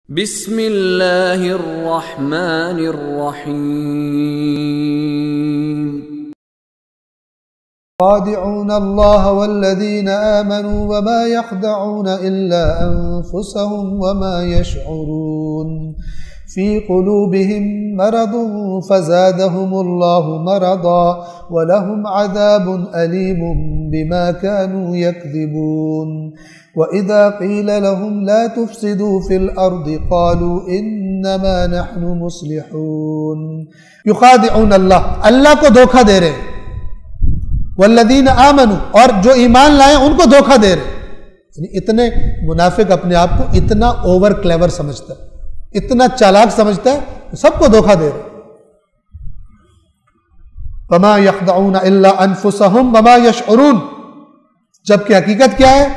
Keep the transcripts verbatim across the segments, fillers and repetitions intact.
بسم اللہ الرحمن الرحیم يخادعون الله والذين آمنوا وما يخدعون إلا أنفسهم وما يشعرون في قلوبهم مرض فزادهم الله مرضا ولهم عذاب أليم بما كانوا يكذبون وإذا قيل لهم لا تفسدوا في الأرض قالوا إنما نحن مصلحون يخادعون الله اللہ کو دھوکہ دے رہے والذین آمنوا اور جو ایمان لائے ان کو دھوکہ دے رہے. یعنی اتنے منافق اپنے آپ کو اتنا اوور کلیور سمجھتا ہے, اتنا چالاک سمجھتا ہے, سب کو دھوکہ دے رہے. وما یخدعون الا انفسهم وما یشعرون, جبکہ حقیقت کیا ہے,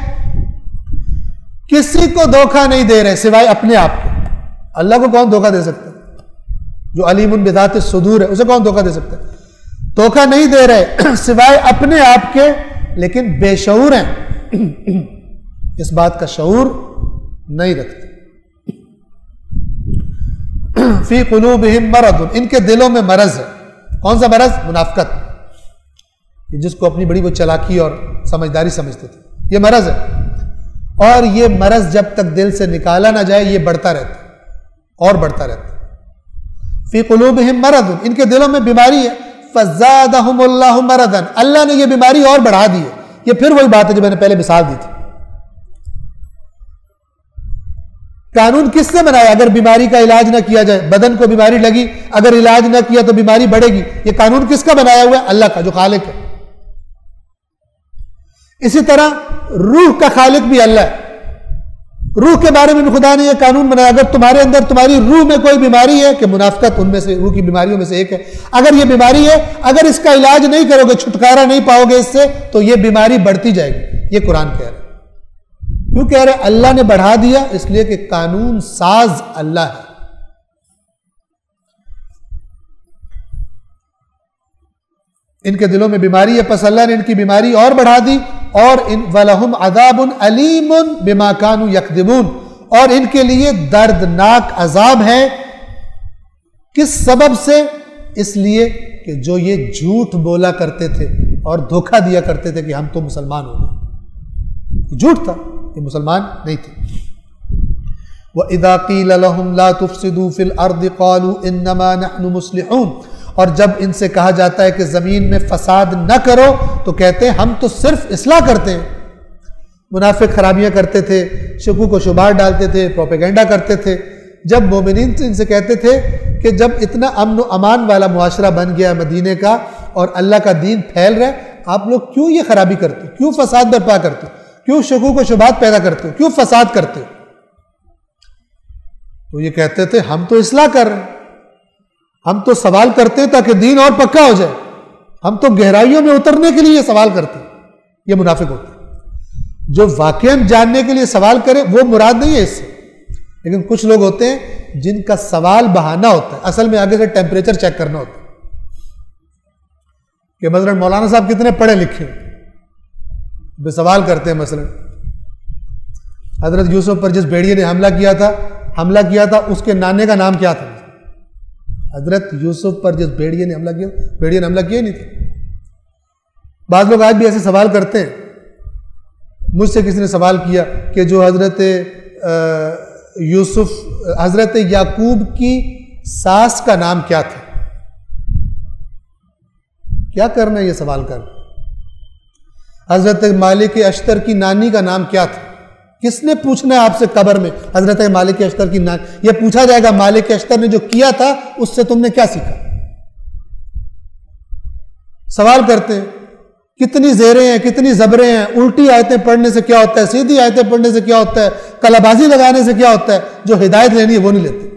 کسی کو دھوکہ نہیں دے رہے سوائے اپنے آپ کو. اللہ کو کون دھوکہ دے سکتا ہے؟ جو علیم بذات الصدور ہے اسے کون دھوکہ دے سکتا ہے؟ دھوکہ نہیں دے رہے سوائے اپنے آپ کے, لیکن بے شعور ہیں, اس بات کا شعور نہیں رکھتے. فی قلوبہم مرض, ان کے دلوں میں مرض ہے. کون سا مرض؟ منافقت, جس کو اپنی بڑی وہ چلاکی اور سمجھداری سمجھتے تھے, یہ مرض ہے. اور یہ مرض جب تک دل سے نکالا نہ جائے یہ بڑھتا رہتا اور بڑھتا رہتا. فی قلوبہم مرض, ان کے دلوں میں بیماری ہے. فزادہم اللہ مرضا, اللہ نے یہ بیماری اور بڑھا دی ہے. یہ پھر وہی بات ہے جو میں نے پہلے مثال دی تھی. قانون کس سے بنایا؟ اگر بیماری کا علاج نہ کیا جائے, بدن کو بیماری لگی, اگر علاج نہ کیا تو بیماری بڑھے گی. یہ قانون کس کا بنایا ہوا ہے؟ اللہ کا, جو خالق ہے. اسی طرح روح کا خالق بھی اللہ ہے. روح کے بارے میں بھی خدا نے یہ قانون بنایا, اگر تمہارے اندر تمہاری روح میں کوئی بیماری ہے, کہ منافقت ان میں سے روح کی بیماریوں میں سے ایک ہے, اگر یہ بیماری ہے, اگر اس کا علاج نہیں کرو گے, چھٹکارا نہیں پاؤ گے اس سے, تو یہ بیماری بڑھتی جائے گی. یہ قرآن کہہ رہا ہے. کیوں کہہ رہے؟ اللہ نے بڑھا دیا, اس لیے کہ قانون ساز اللہ ہے. ان کے دلوں میں بیماری ہے, پس اللہ نے ان کی بیماری اور بڑھا دی. اور ان وَلَهُمْ عَذَابٌ أَلِيمٌ بِمَا كَانُوا يَكْذِبُونَ, اور ان کے لیے دردناک عذاب ہے. کس سبب سے؟ اس لیے کہ جو یہ جھوٹ بولا کرتے تھے اور دھوکہ دیا کرتے تھے کہ ہم تو مسلمان ہو گئے. جھوٹ تھا, یہ مسلمان نہیں تھے. وَإِذَا قِيلَ لَهُمْ لَا تُفْسِدُوا فِي الْأَرْضِ قَالُوا إِنَّمَا نَحْنُ مُصْلِحُونَ, اور جب ان سے کہا جاتا ہے کہ زمین میں فساد نہ کرو تو کہتے ہیں ہم تو صرف اصلاح کرتے ہیں. منافق خرابیاں کرتے تھے, شکوک و شبہات ڈالتے تھے, پروپیگنڈا کرتے تھے. جب مومنین ان سے کہتے تھے کہ جب اتنا امن و امان والا معاشرہ بن گیا مدینے کا اور اللہ کا دین پھیل رہا ہے, آپ لوگ کیوں یہ خرابی کرتے ہو, کیوں فساد برپا کرتے ہو, کیوں شکوک و شبہات پیدا کرتے ہو, کیوں فساد کرتے ہو؟ تو یہ کہتے تھے ہم تو اصلاح کر رہے ہیں, ہم تو سوال کرتے ہیں تاکہ دین اور پکا ہو جائے, ہم تو گہرائیوں میں اترنے کے لیے یہ سوال کرتے ہیں. یہ منافق ہوتے ہیں. جو واقعاً جاننے کے لیے سوال کرے وہ مراد نہیں ہے اس سے, لیکن کچھ لوگ ہوتے ہیں جن کا سوال بہانہ ہوتا ہے, اصل میں آگے سے ٹیمپریچر چیک کرنا ہوتا ہے کہ مثلا مولانا صاحب کتنے پڑھے لکھے ہیں, بے سوال کرتے ہیں. مثلا حضرت یوسف پر جس بھیڑیے نے حملہ کیا تھا حملہ کیا تھا اس کے نانے کا نام کیا تھا؟ حضرت یوسف پر جس بھیڑیے نے حملہ کیا, بھیڑیے نے حملہ کیا نہیں تھا. بعض لوگ آج بھی ایسے سوال کرتے ہیں. مجھ سے کسی نے سوال کیا کہ جو حضرت یوسف حضرت یعقوب کی ساس کا نام کیا تھا؟ کیا کرنا ہے یہ سوال کر؟ حضرت مالک اشتر کی نانی کا نام کیا تھا؟ کس نے پوچھنا ہے آپ سے قبر میں حضرت مالک اشتر کی نام؟ یہ پوچھا جائے گا مالک اشتر نے جو کیا تھا اس سے تم نے کیا سیکھا؟ سوال کرتے ہیں کتنی زیریں ہیں, کتنی زبریں ہیں, الٹی آیتیں پڑھنے سے کیا ہوتا ہے, سیدھی آیتیں پڑھنے سے کیا ہوتا ہے, کلابازی لگانے سے کیا ہوتا ہے. جو ہدایت لینی ہے وہ نہیں لیتے.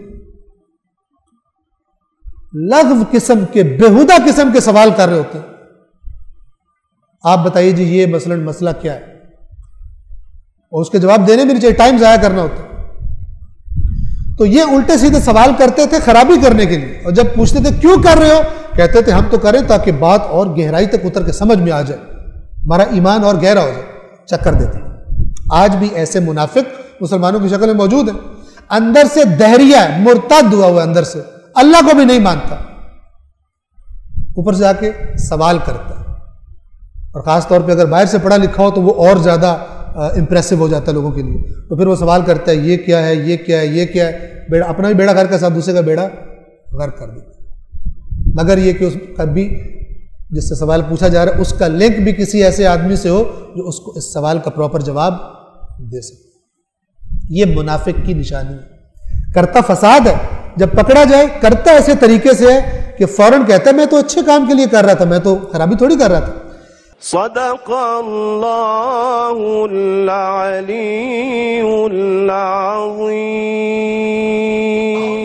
لغو قسم کے, بےہودہ قسم کے سوال کر رہے ہوتے ہیں. آپ بتائیے جی یہ مثلا مسئلہ کیا ہے, اور اس کے جواب دینے بھی نہیں چاہیے, ٹائم ضائع کرنا ہوتا ہے. تو یہ الٹے سیدھے سوال کرتے تھے خرابی کرنے کے لیے, اور جب پوچھتے تھے کیوں کر رہے ہو, کہتے تھے ہم تو کریں تاکہ بات اور گہرائی تک اتر کے سمجھ میں آ جائے, ہمارا ایمان اور گہرا ہو جائے. چکر دیتے. آج بھی ایسے منافق مسلمانوں کی شکل میں موجود ہیں. اندر سے دہریہ ہے، مرتد ہوا ہوا اندر سے، اللہ کو بھی نہیں مانتا، اوپر سے آ کے سوال کرتا ہے، اور خاص طور پہ اگر باہر سے پڑھا لکھا ہو تو وہ اور زیادہ امپریسو ہو جاتا ہے لوگوں کے لیے، تو پھر وہ سوال کرتا ہے یہ کیا ہے، یہ کیا ہے، یہ کیا ہے، بیڑا اپنا بھی بیڑا غرق کا ساتھ دوسرے کا بیڑا غرق کر دیتا، مگر یہ کہ اس کا بھی جس سے سوال پوچھا جا رہا ہے اس کا لنک بھی کسی ایسے آدمی سے ہو جو اس کو اس سوال کا پراپر جواب دے سکے۔ یہ منافق کی نشانی ہے، کرتا فساد ہے، جب پکڑا جائے کرتا ایسے طریقے سے ہے کہ فوراً کہتا ہے میں تو اچھے کام کے لیے کر رہا تھا، میں تو خرابی تھوڑی کر رہا تھا۔ صدق اللہ العلی العظیم۔